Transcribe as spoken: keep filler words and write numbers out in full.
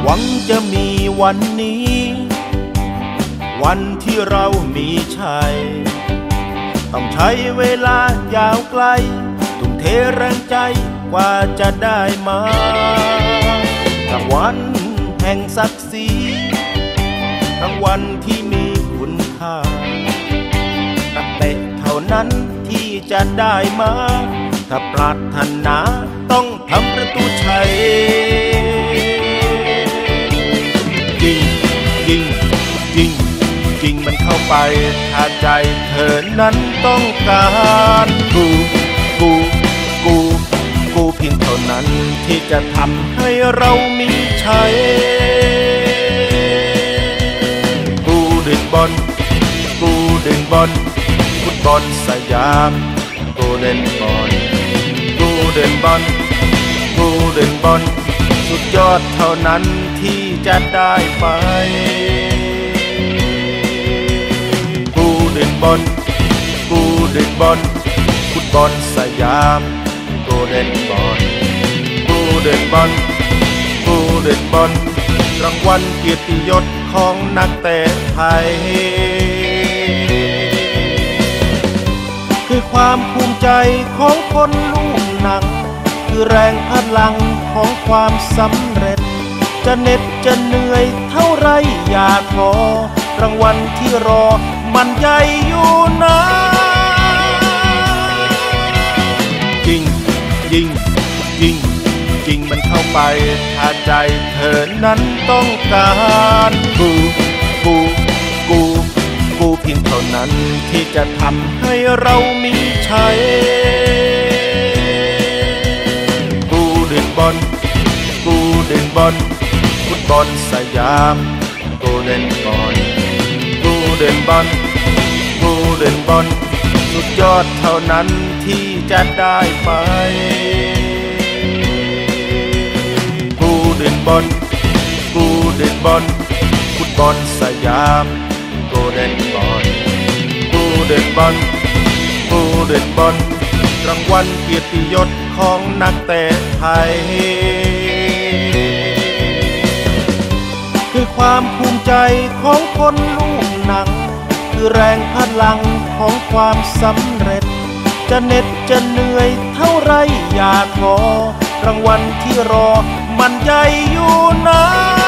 หวังจะมีวันนี้วันที่เรามีชัยต้องใช้เวลายาวไกลทุ่มเทแรงใจกว่าจะได้มารางวัลแห่งศักดิ์ศรีรางวัลที่มีคุณค่านักเตะเท่านั้นที่จะได้มาถ้าปรารถนาต้องทำประตูชัยจริงจริงจริงจริงมันเข้าไปถ้าใจเธอนั้นต้องการกูกูกูกูเพียงเท่านั้นที่จะทำให้เรามีชัยกูเดินบอลกูเดินบอลฟุตบอลสยามกูเดินบอลกูเดินบอลกูเดินบอลสุดยอดเท่านั้นที่จะได้ไปกูเดินบอลกูเดินบอลฟุตบอลสยามกูเดินบอลกูเดินบอลกูเดินบอลรางวัลเกียรติยศของนักเตะไทยคือความภูมิใจของคนลูกหนังคือแรงพลังของความสำเร็จจะเหน็ดจะเหนื่อยเท่าไรอย่าท้อรางวัลที่รอมันใหญ่อยู่นะจริงจริงจริงจริงมันเข้าไปถ้าใจเธอนั้นต้องการกูกูกูกูเพียงเท่านั้นที่จะทำให้เรามีชัยกูเดินบอลกูเดินบอลฟุตบอลสยามกูเดินบอลกูเดินบอลกูเดินบอลสุดยอดเท่านั้นที่จะได้ไปกูเดินบอลกูเดินบอลฟุตบอลสยามกูเดินบอลกูเดินบอลกูเดินบอลรางวัลเกียรติยศของนักเตะไทยคือความภูมิใจของคนลูกหนังคือแรงพลังของความสำเร็จจะเหน็ดจะเหนื่อยเท่าไรอย่าท้อรางวัลที่รอมันใหญ่อยู่นะ